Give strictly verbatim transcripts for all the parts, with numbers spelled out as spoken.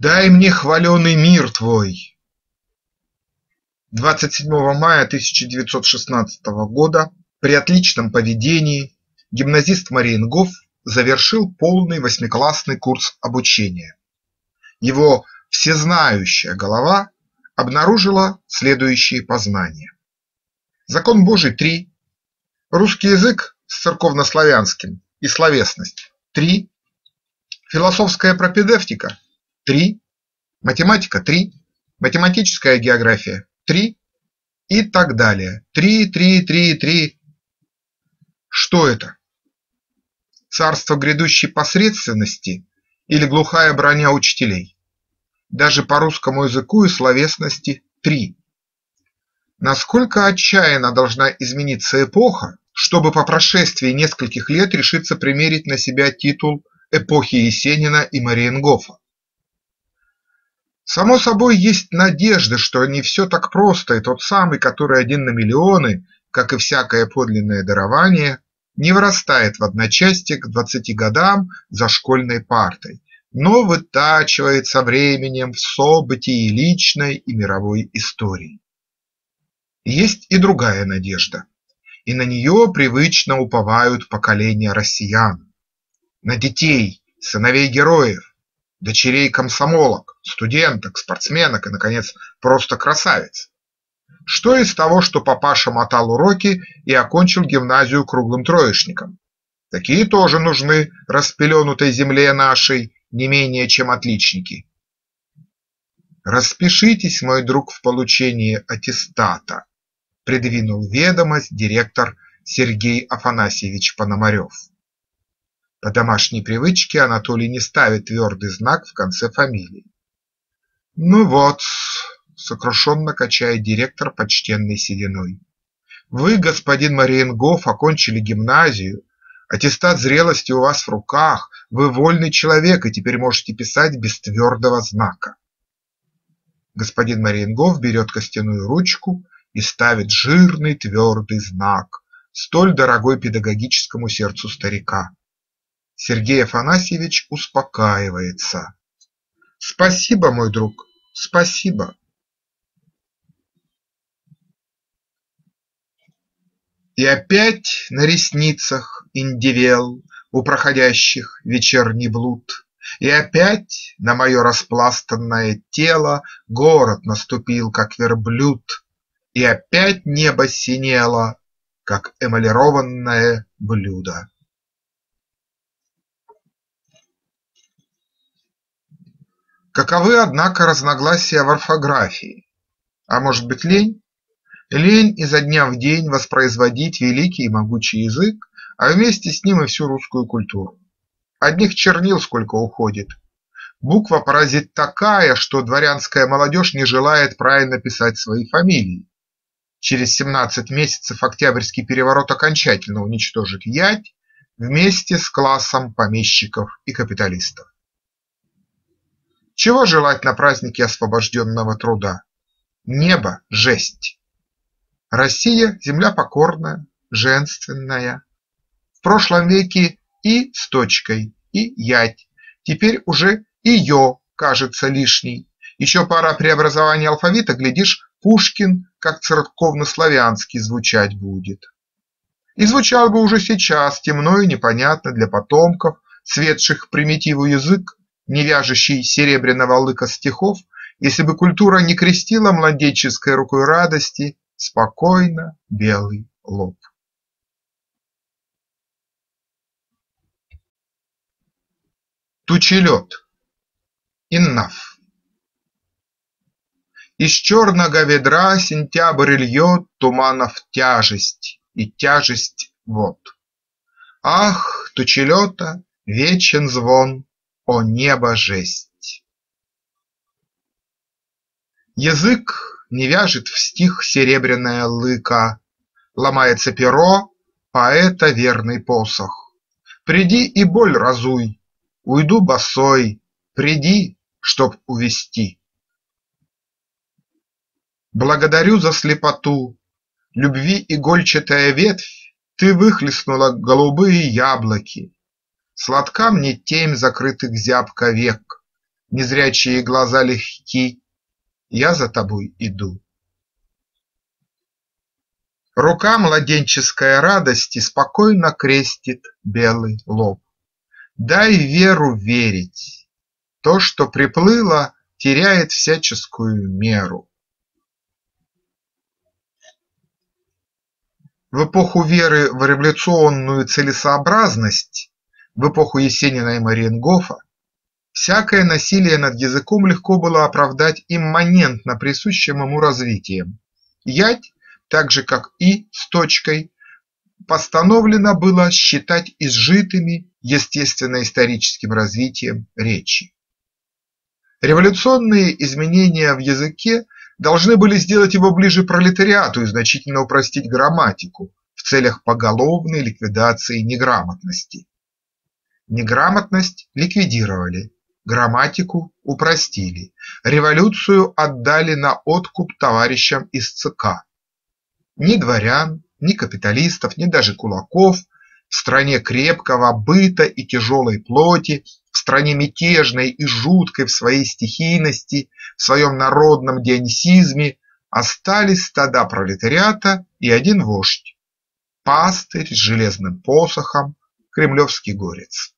Дай мне хваленый мир твой. двадцать седьмого мая тысяча девятьсот шестнадцатого года при отличном поведении гимназист Мариенгоф завершил полный восьмиклассный курс обучения. Его всезнающая голова обнаружила следующие познания: закон Божий – три, русский язык с церковнославянским и словесность – три, философская пропедевтика – три, математика – три, математическая география – три и так далее. Три, три, три, три. Что это? Царство грядущей посредственности или глухая броня учителей? Даже по русскому языку и словесности три. Насколько отчаянно должна измениться эпоха, чтобы по прошествии нескольких лет решиться примерить на себя титул эпохи Есенина и Мариенгофа? Само собой, есть надежда, что не все так просто, и тот самый, который один на миллионы, как и всякое подлинное дарование, не вырастает в одночасье к двадцати годам за школьной партой, но вытачивает со временем в событии личной и мировой истории. Есть и другая надежда, и на нее привычно уповают поколения россиян, на детей, сыновей героев, дочерей комсомолок, студенток, спортсменок и, наконец, просто красавиц. Что из того, что папаша мотал уроки и окончил гимназию круглым троечником? Такие тоже нужны распеленутой земле нашей не менее, чем отличники. «Распишитесь, мой друг, в получении аттестата», – придвинул ведомость директор Сергей Афанасьевич Пономарев. По домашней привычке Анатолий не ставит твердый знак в конце фамилии. «Ну вот», – сокрушенно качает директор почтенной сединой, – «вы, господин Мариенгоф, окончили гимназию, аттестат зрелости у вас в руках, вы вольный человек и теперь можете писать без твердого знака». Господин Мариенгоф берет костяную ручку и ставит жирный твердый знак, столь дорогой педагогическому сердцу старика. Сергей Афанасьевич успокаивается. «Спасибо, мой друг, спасибо». И опять на ресницах индивел у проходящих вечерний блуд, и опять на мое распластанное тело город наступил, как верблюд, и опять небо синело, как эмалированное блюдо. Каковы, однако, разногласия в орфографии? А может быть, лень? Лень изо дня в день воспроизводить великий и могучий язык, а вместе с ним и всю русскую культуру. Одних чернил сколько уходит. Буква-паразит такая, что дворянская молодежь не желает правильно писать свои фамилии. Через семнадцать месяцев Октябрьский переворот окончательно уничтожит ять вместе с классом помещиков и капиталистов. Чего желать на празднике освобожденного труда? Небо – жесть. Россия – земля покорная, женственная. В прошлом веке и с точкой, и ять. Теперь уже и ё кажется лишней. Еще пара преобразований алфавита, глядишь, Пушкин, как церковнославянский, звучать будет. И звучал бы уже сейчас темно и непонятно для потомков, светших примитиву язык, не вяжущий серебряного лыка стихов, если бы культура не крестила младенческой рукой радости спокойно белый лоб. Тучелет. Иннаф. Из черного ведра сентябрь льет туманов тяжесть, и тяжесть вод. Ах, тучелета, вечен звон, о небо жесть! Язык не вяжет в стих серебряная лыка, ломается перо, поэта верный посох. Приди и боль разуй, уйду босой, приди, чтоб увести. Благодарю за слепоту, любви игольчатая ветвь, ты выхлестнула голубые яблоки. Сладка мне темь закрытых зябко век, незрячие глаза легки, я за тобой иду. Рука младенческая радости спокойно крестит белый лоб. Дай веру верить, то, что приплыло, теряет всяческую меру. В эпоху веры в революционную целесообразность, в эпоху Есенина и Мариенгофа, всякое насилие над языком легко было оправдать имманентно присущим ему развитием. Ять, так же как и с точкой, постановлено было считать изжитыми естественно-историческим развитием речи. Революционные изменения в языке должны были сделать его ближе пролетариату и значительно упростить грамматику в целях поголовной ликвидации неграмотности. Неграмотность ликвидировали, грамматику упростили, революцию отдали на откуп товарищам из ЦК. Ни дворян, ни капиталистов, ни даже кулаков в стране крепкого быта и тяжелой плоти, в стране мятежной и жуткой в своей стихийности, в своем народном дионисизме остались стада пролетариата и один вождь – пастырь с железным посохом, кремлевский горец.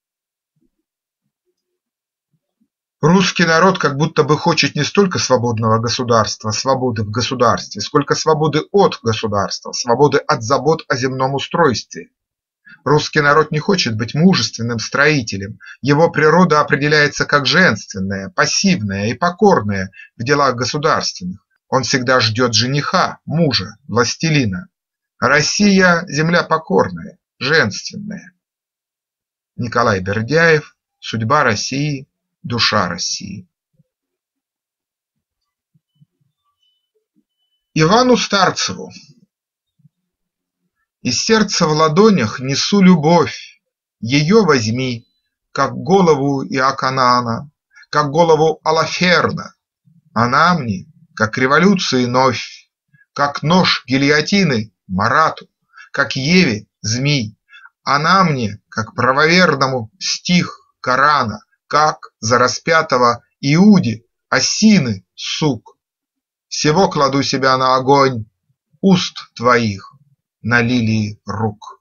Русский народ как будто бы хочет не столько свободного государства, свободы в государстве, сколько свободы от государства, свободы от забот о земном устройстве. Русский народ не хочет быть мужественным строителем, его природа определяется как женственная, пассивная и покорная в делах государственных. Он всегда ждет жениха, мужа, властелина. Россия – земля покорная, женственная. Николай Бердяев. Судьба России. Душа России. Ивану Старцеву. Из сердца в ладонях несу любовь, ее возьми, как голову Иоканаана, как голову Алаферна. Она мне, как революции новь, как нож гильотины Марату, как Еве змей. Она мне, как правоверному стих Корана, как за распятого Иуде осины сук. Всего кладу себя на огонь уст твоих, на лилии рук.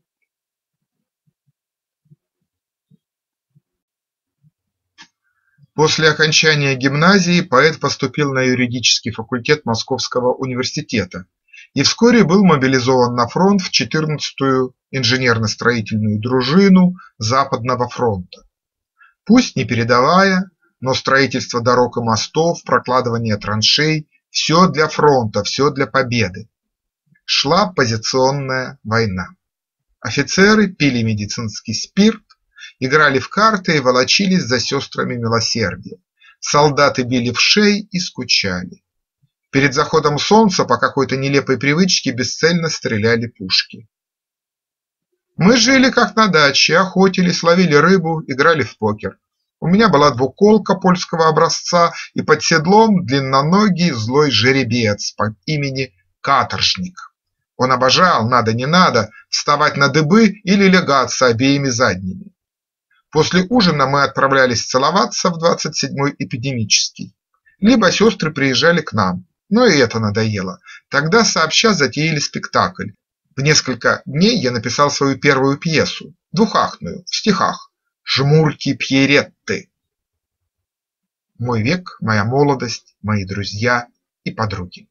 После окончания гимназии поэт поступил на юридический факультет Московского университета и вскоре был мобилизован на фронт в четырнадцатую инженерно-строительную дружину Западного фронта. Пусть не передовая, но строительство дорог и мостов, прокладывание траншей – все для фронта, все для победы. Шла позиционная война. Офицеры пили медицинский спирт, играли в карты и волочились за сестрами милосердия. Солдаты били в шеи и скучали. Перед заходом солнца по какой-то нелепой привычке бесцельно стреляли пушки. Мы жили как на даче, охотились, ловили рыбу, играли в покер. У меня была двуколка польского образца и под седлом длинноногий злой жеребец по имени Каторжник. Он обожал, надо не надо, вставать на дыбы или лягаться обеими задними. После ужина мы отправлялись целоваться в двадцать седьмой эпидемический. Либо сестры приезжали к нам, но и это надоело. Тогда сообща затеяли спектакль. В несколько дней я написал свою первую пьесу, двухактную, в стихах «Жмурки-пьеретты». Мой век, моя молодость, мои друзья и подруги.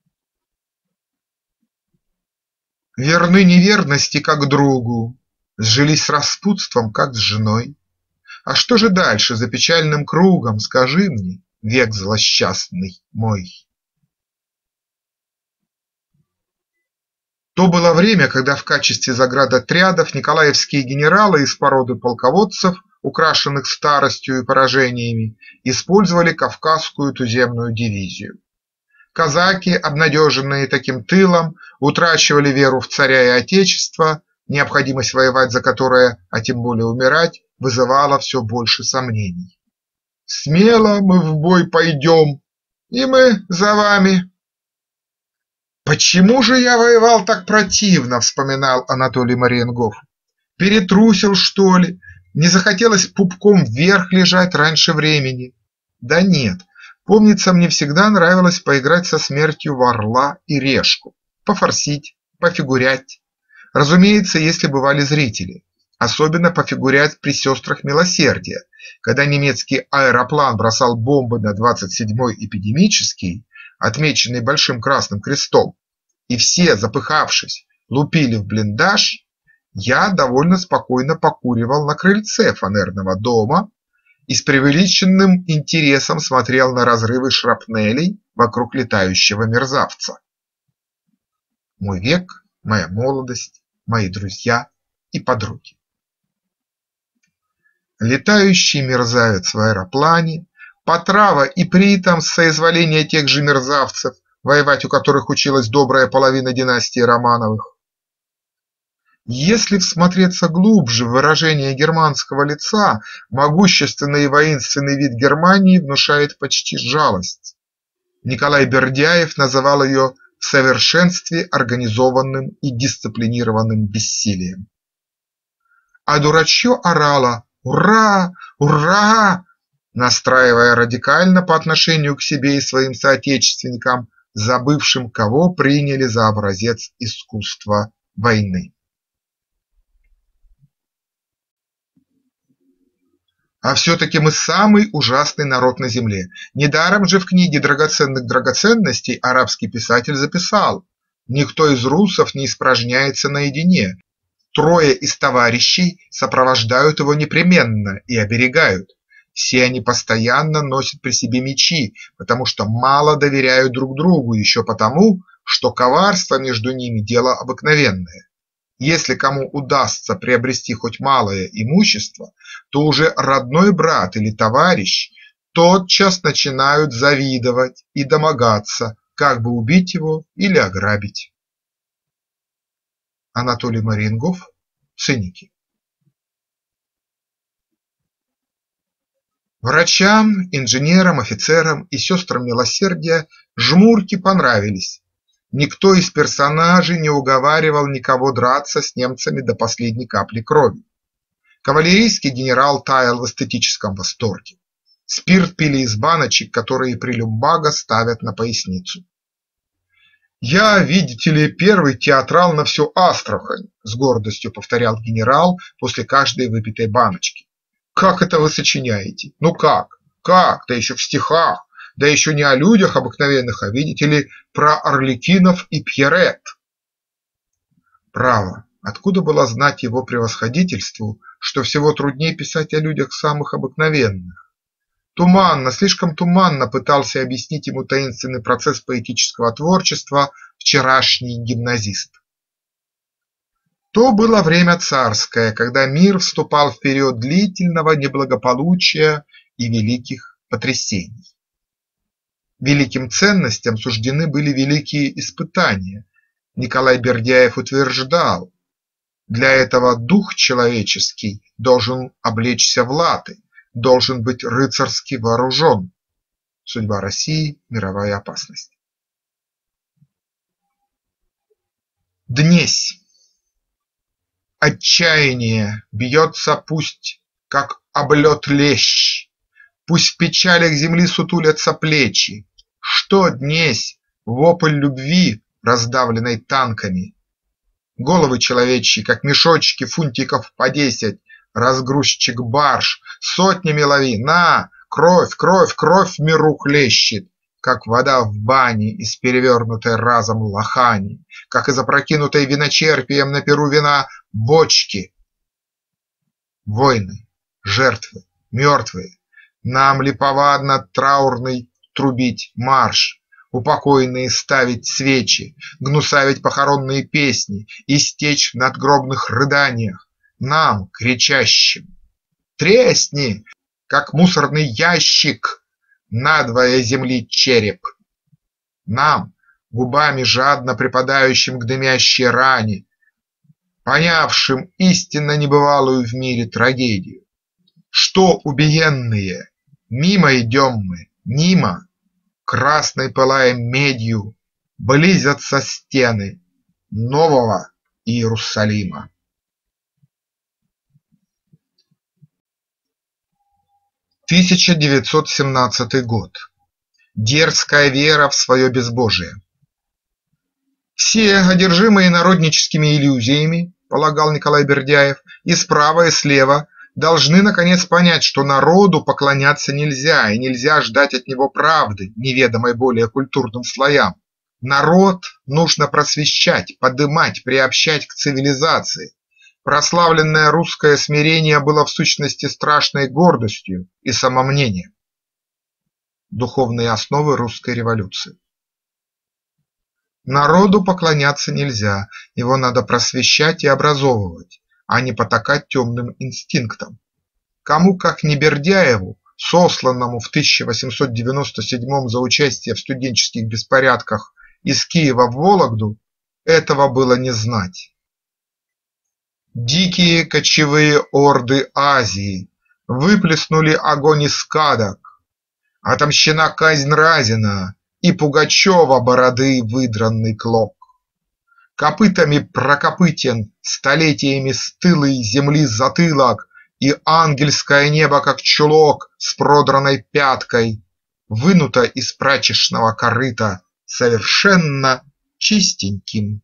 Верны неверности, как другу, сжились с распутством, как с женой. А что же дальше за печальным кругом, скажи мне, век злосчастный мой? То было время, когда в качестве заградотрядов николаевские генералы из породы полководцев, украшенных старостью и поражениями, использовали Кавказскую туземную дивизию. Казаки, обнадеженные таким тылом, утрачивали веру в царя и отечество, необходимость воевать за которое, а тем более умирать, вызывала все больше сомнений. «Смело мы в бой пойдем, и мы за вами». «Почему же я воевал так противно?» – вспоминал Анатолий Мариенгоф. «Перетрусил, что ли? Не захотелось пупком вверх лежать раньше времени. Да нет, помнится, мне всегда нравилось поиграть со смертью в орла и решку, пофорсить, пофигурять. Разумеется, если бывали зрители. Особенно пофигурять при сестрах милосердия, когда немецкий аэроплан бросал бомбы на двадцать седьмой эпидемический, отмеченный большим красным крестом, и все, запыхавшись, лупили в блиндаж, я довольно спокойно покуривал на крыльце фанерного дома и с преувеличенным интересом смотрел на разрывы шрапнелей вокруг летающего мерзавца. Мой век, моя молодость, мои друзья и подруги. Летающий мерзавец в аэроплане, потрава и притом соизволение тех же мерзавцев, воевать у которых училась добрая половина династии Романовых. Если всмотреться глубже в выражение германского лица, могущественный и воинственный вид Германии внушает почти жалость. Николай Бердяев называл ее в совершенстве организованным и дисциплинированным бессилием. А дурачье орало «Ура! Ура!», настраивая радикально по отношению к себе и своим соотечественникам, забывшим, кого приняли за образец искусства войны. А все-таки мы самый ужасный народ на земле. Недаром же в книге драгоценных драгоценностей арабский писатель записал: никто из русов не испражняется наедине. Трое из товарищей сопровождают его непременно и оберегают. Все они постоянно носят при себе мечи, потому что мало доверяют друг другу, еще потому, что коварство между ними – дело обыкновенное. Если кому удастся приобрести хоть малое имущество, то уже родной брат или товарищ тотчас начинают завидовать и домогаться, как бы убить его или ограбить. Анатолий Мариенгоф. Циники. Врачам, инженерам, офицерам и сестрам милосердия жмурки понравились. Никто из персонажей не уговаривал никого драться с немцами до последней капли крови. Кавалерийский генерал таял в эстетическом восторге. Спирт пили из баночек, которые при Люмбаго ставят на поясницу. «Я, видите ли, первый театрал на всю Астрахань», – с гордостью повторял генерал после каждой выпитой баночки. «Как это вы сочиняете? Ну как? Как? Да еще в стихах, да еще не о людях обыкновенных, а, видите ли, про орликинов и Пьерет». Право, откуда было знать его превосходительству, что всего труднее писать о людях самых обыкновенных? Туманно, слишком туманно пытался объяснить ему таинственный процесс поэтического творчества вчерашний гимназист. То было время царское, когда мир вступал в период длительного неблагополучия и великих потрясений. Великим ценностям суждены были великие испытания. Николай Бердяев утверждал: для этого дух человеческий должен облечься в латы, должен быть рыцарски вооружен. Судьба России, мировая опасность. Днесь. Отчаяние бьется пусть, как об лед лещ, пусть в печалях земли сутулятся плечи. Что днесь? Вопль любви, раздавленной танками. Головы человечьи, как мешочки фунтиков по десять, разгрузчик барж, сотнями лови, на, кровь, кровь, кровь в миру хлещет, как вода в бане из перевернутой разом лохани, как из опрокинутой виночерпием на перу вина бочки. Войны, жертвы, мертвые, нам ли повадно траурный трубить марш, упокойные ставить свечи, гнусавить похоронные песни, истечь в надгробных рыданиях, нам, кричащим: тресни, как мусорный ящик, надвое земли череп. Нам, губами жадно припадающим к дымящей ране, понявшим истинно небывалую в мире трагедию. Что, убиенные, мимо идем мы, мимо, красной пылая медью, близятся стены нового Иерусалима. тысяча девятьсот семнадцатый год. Дерзкая вера в свое безбожие. Все, одержимые народническими иллюзиями, полагал Николай Бердяев, и справа, и слева, должны наконец понять, что народу поклоняться нельзя, и нельзя ждать от него правды, неведомой более культурным слоям. Народ нужно просвещать, подымать, приобщать к цивилизации. Прославленное русское смирение было в сущности страшной гордостью и самомнением. Духовные основы русской революции. Народу поклоняться нельзя, его надо просвещать и образовывать, а не потакать темным инстинктам. Кому, как не Бердяеву, сосланному в тысяча восемьсот девяносто седьмом за участие в студенческих беспорядках из Киева в Вологду, этого было не знать. Дикие кочевые орды Азии выплеснули огонь из кадок, отомщена казнь Разина и Пугачева бороды выдранный клок. Копытами прокопытен столетиями стылой земли затылок, и ангельское небо, как чулок с продранной пяткой, вынуто из прачечного корыта совершенно чистеньким.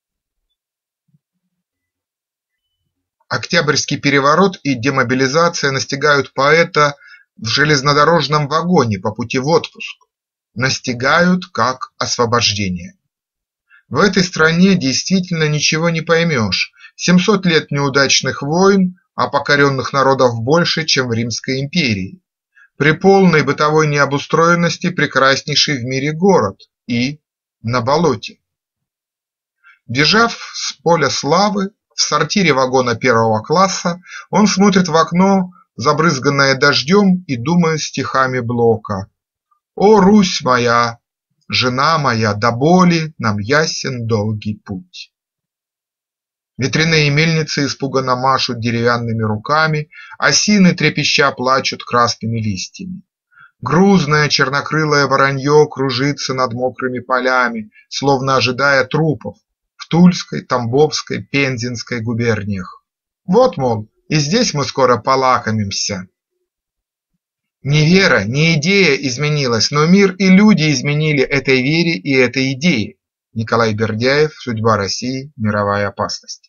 Октябрьский переворот и демобилизация настигают поэта в железнодорожном вагоне по пути в отпуск, настигают как освобождение. В этой стране действительно ничего не поймешь. семьсот лет неудачных войн, а покоренных народов больше, чем в Римской империи. При полной бытовой необустроенности прекраснейший в мире город и на болоте. Бежав с поля славы, в сортире вагона первого класса, он смотрит в окно, забрызганное дождем, и думает стихами Блока: «О, Русь моя, жена моя, до боли нам ясен долгий путь». Ветряные мельницы испуганно машут деревянными руками, осины трепеща плачут красными листьями. Грузное чернокрылое воронье кружится над мокрыми полями, словно ожидая трупов, в Тульской, Тамбовской, Пензенской губерниях. Вот, мол, и здесь мы скоро полакомимся. Не вера, не идея изменилась, но мир и люди изменили этой вере и этой идее. Николай Бердяев. Судьба России. Мировая опасность.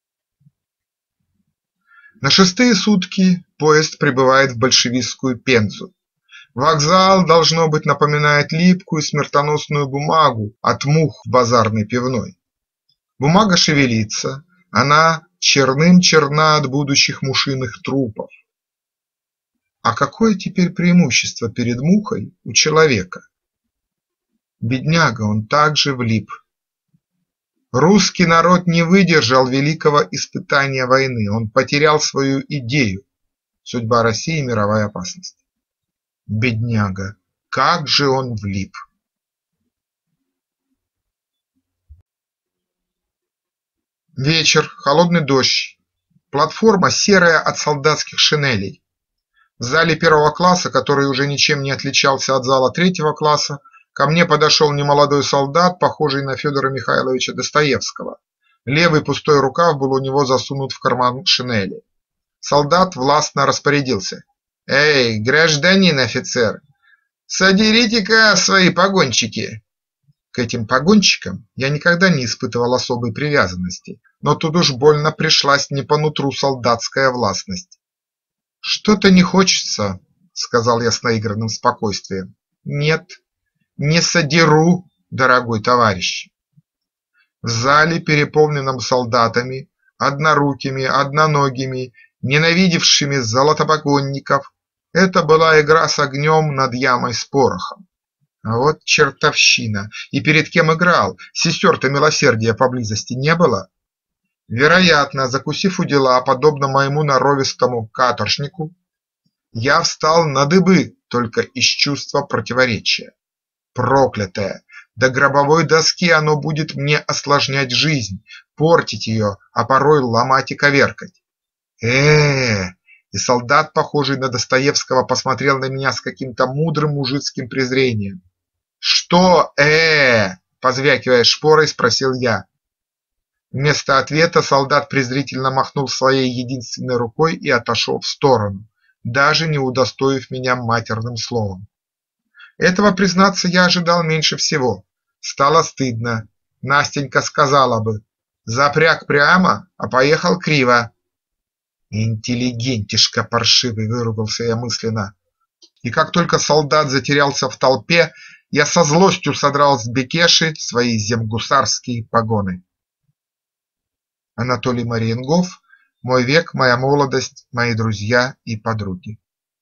На шестые сутки поезд прибывает в большевистскую Пензу. Вокзал, должно быть, напоминает липкую смертоносную бумагу от мух в базарной пивной. Бумага шевелится, она черным черна от будущих мушиных трупов. А какое теперь преимущество перед мухой у человека? Бедняга, он также влип. Русский народ не выдержал великого испытания войны, он потерял свою идею. Судьба России. Мировая опасность. Бедняга, как же он влип! Вечер, холодный дождь, платформа серая от солдатских шинелей. В зале первого класса, который уже ничем не отличался от зала третьего класса, ко мне подошел немолодой солдат, похожий на Федора Михайловича Достоевского. Левый пустой рукав был у него засунут в карман шинели. Солдат властно распорядился: «Эй, гражданин офицер, содерите-ка свои погончики!» К этим погончикам я никогда не испытывал особой привязанности, но тут уж больно пришлась не по нутру солдатская властность. «Что-то не хочется», — сказал я с наигранным спокойствием. «Нет, не содеру, дорогой товарищ». В зале, переполненном солдатами, однорукими, одноногими, ненавидевшими золотопогонников, это была игра с огнем над ямой с порохом. А вот чертовщина! И перед кем играл? Сестер-то милосердия поблизости не было? Вероятно, закусив у дела, подобно моему норовистому каторжнику, я встал на дыбы только из чувства противоречия. Проклятое! До гробовой доски оно будет мне осложнять жизнь, портить ее, а порой ломать и коверкать. э И солдат, похожий на Достоевского, посмотрел на меня с каким-то мудрым мужицким презрением. «Что э позвякивая шпорой, спросил я. Вместо ответа солдат презрительно махнул своей единственной рукой и отошел в сторону. даже не удостоив меня матерным словом. Этого, признаться, я ожидал меньше всего. Стало стыдно. Настенька сказала бы: запряг прямо, а поехал криво. Интеллигентишка паршивый, выругался я мысленно. И как только солдат затерялся в толпе, я со злостью содрал с бекеши свои земгусарские погоны. Анатолий Мариенгоф. Мой век, моя молодость, мои друзья и подруги.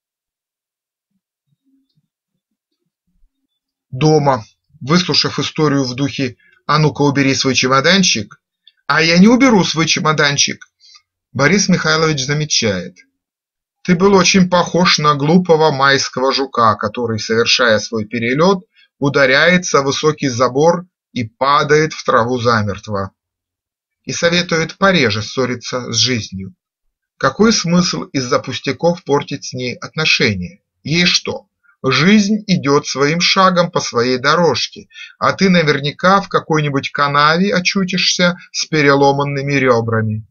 Дома, выслушав историю в духе «А ну-ка, убери свой чемоданчик», «А я не уберу свой чемоданчик», Борис Михайлович замечает: «Ты был очень похож на глупого майского жука, который, совершая свой перелет, ударяется о высокий забор и падает в траву замертво». И советует пореже ссориться с жизнью. Какой смысл из-за пустяков портить с ней отношения? Ей что? Жизнь идет своим шагом по своей дорожке, а ты наверняка в какой-нибудь канаве очутишься с переломанными ребрами.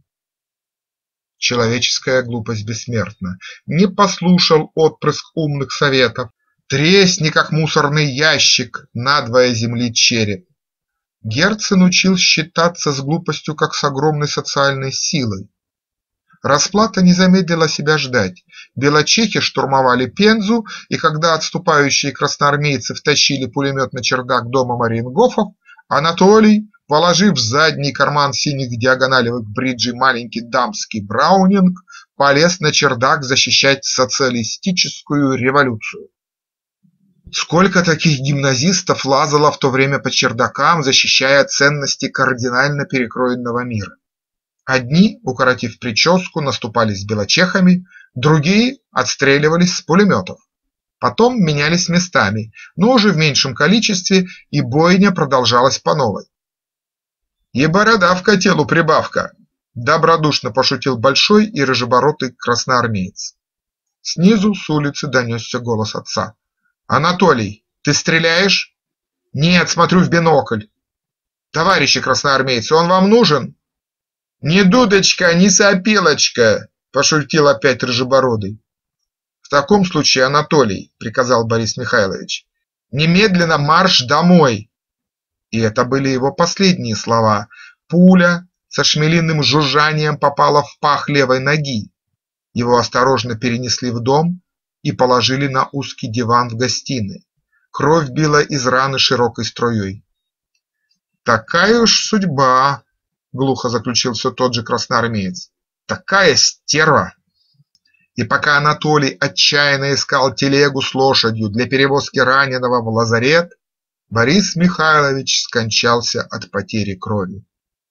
Человеческая глупость бессмертна. Не послушал отпрыск умных советов. Тресни, как мусорный ящик, надвое земли череп. Герцен учил считаться с глупостью как с огромной социальной силой. Расплата не замедлила себя ждать. Белочехи штурмовали Пензу, и когда отступающие красноармейцы втащили пулемет на чердак дома Мариенгофов, Анатолий, положив в задний карман синих диагоналевых бриджей маленький дамский браунинг, полез на чердак защищать социалистическую революцию. Сколько таких гимназистов лазало в то время по чердакам, защищая ценности кардинально перекроенного мира. Одни, укоротив прическу, наступали с белочехами, другие отстреливались с пулеметов. Потом менялись местами, но уже в меньшем количестве, и бойня продолжалась по новой. «И борода в котелу прибавка», – добродушно пошутил большой и рыжебородый красноармеец. Снизу с улицы донесся голос отца. «Анатолий, ты стреляешь?» «Нет, смотрю в бинокль». «Товарищи красноармейцы, он вам нужен?» «Ни дудочка, ни сопилочка», – пошутил опять рыжебородый. «В таком случае, Анатолий, – приказал Борис Михайлович, – немедленно марш домой». И это были его последние слова. Пуля со шмелиным жужжанием попала в пах левой ноги. Его осторожно перенесли в дом и положили на узкий диван в гостиной. Кровь била из раны широкой струей. «Такая уж судьба», – глухо заключил все тот же красноармеец. «Такая стерва!» И пока Анатолий отчаянно искал телегу с лошадью для перевозки раненого в лазарет, Борис Михайлович скончался от потери крови.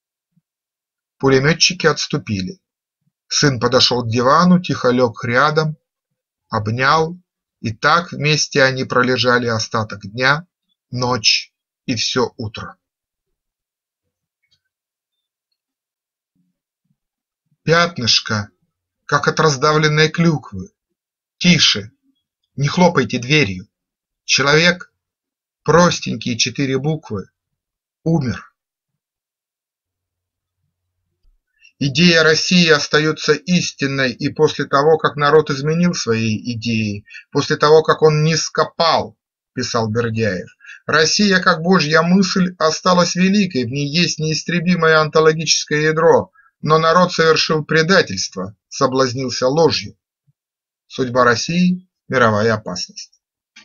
Пулеметчики отступили. Сын подошел к дивану, тихо лег рядом, обнял, и так вместе они пролежали остаток дня, ночь и все утро. Пятнышко, как от раздавленной клюквы. Тише, не хлопайте дверью. Человек, простенькие четыре буквы, умер. Идея России остается истинной и после того, как народ изменил свои идеи, после того, как он низко пал, писал Бердяев. Россия, как божья мысль, осталась великой, в ней есть неистребимое онтологическое ядро, но народ совершил предательство, соблазнился ложью. Судьба России – мировая опасность.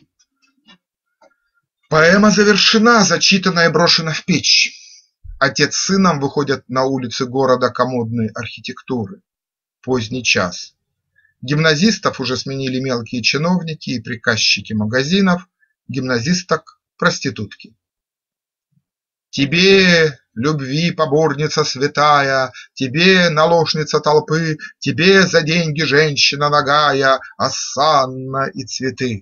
Поэма завершена, зачитана и брошена в печь. Отец с сыном выходят на улицы города комодной архитектуры. Поздний час. Гимназистов уже сменили мелкие чиновники и приказчики магазинов, гимназисток – проститутки. Тебе, любви поборница святая, тебе, наложница толпы, тебе за деньги женщина нагая, осанна и цветы.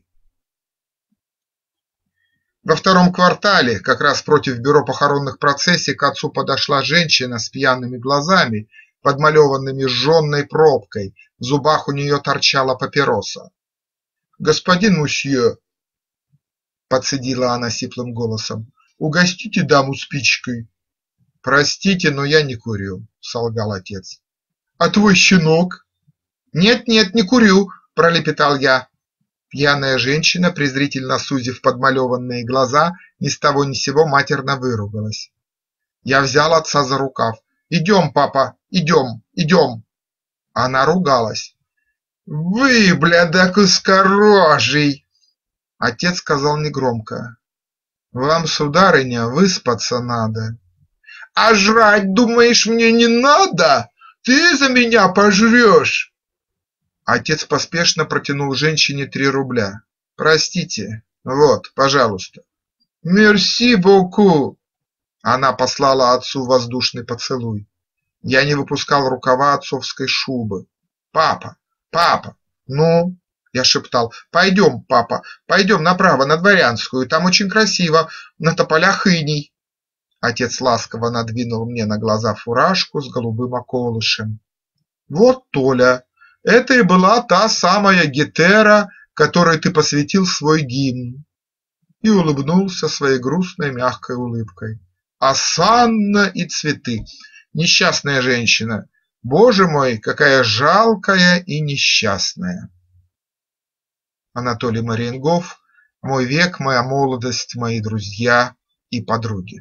Во втором квартале, как раз против бюро похоронных процессий, к отцу подошла женщина с пьяными глазами, подмалеванными жженной пробкой, в зубах у нее торчала папироса. «Господин мусье», – процедила она сиплым голосом, – «угостите даму спичкой». «Простите, но я не курю», – солгал отец. «А твой щенок?» «Нет-нет, не курю», – пролепетал я. Пьяная женщина, презрительно сузив подмалеванные глаза, ни с того ни сего матерно выругалась. Я взял отца за рукав. «Идем, папа, идем, идем!» Она ругалась. «Вы, бляда, кускорожий!» Отец сказал негромко. «Вам, сударыня, выспаться надо». «А жрать, думаешь, мне не надо? Ты за меня пожрешь!» Отец поспешно протянул женщине три рубля. «Простите, вот, пожалуйста». «Мерси боку!» Она послала отцу воздушный поцелуй. Я не выпускал рукава отцовской шубы. «Папа, папа, ну?» Я шептал. «Пойдем, папа, пойдем направо, на Дворянскую, там очень красиво, на тополях иней». Отец ласково надвинул мне на глаза фуражку с голубым околышем. «Вот, Толя, это и была та самая Гетера, которой ты посвятил свой гимн». И улыбнулся своей грустной мягкой улыбкой. «Осанна и цветы! Несчастная женщина! Боже мой, какая жалкая и несчастная!» Анатолий Мариенгоф. Мой век, моя молодость, мои друзья и подруги.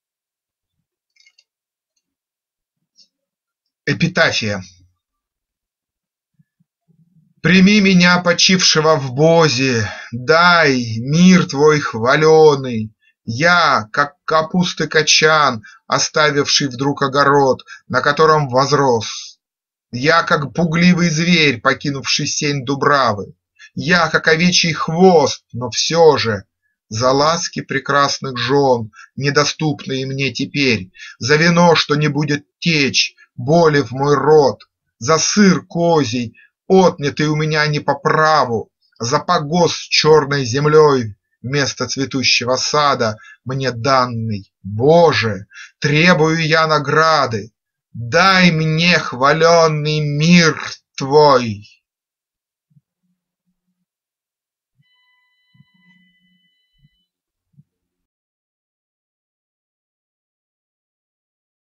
Эпитафия. Прими меня, почившего в бозе, дай мир твой хваленый. Я, как капусты качан, оставивший вдруг огород, на котором возрос. Я, как пугливый зверь, покинувший сень дубравы. Я, как овечий хвост, но все же за ласки прекрасных жен, недоступные мне теперь, за вино, что не будет течь, боли в мой рот, за сыр козий, отнятый у меня не по праву, за погост с черной землей вместо цветущего сада, мне данный. Боже, требую я награды, дай мне хваленный мир твой.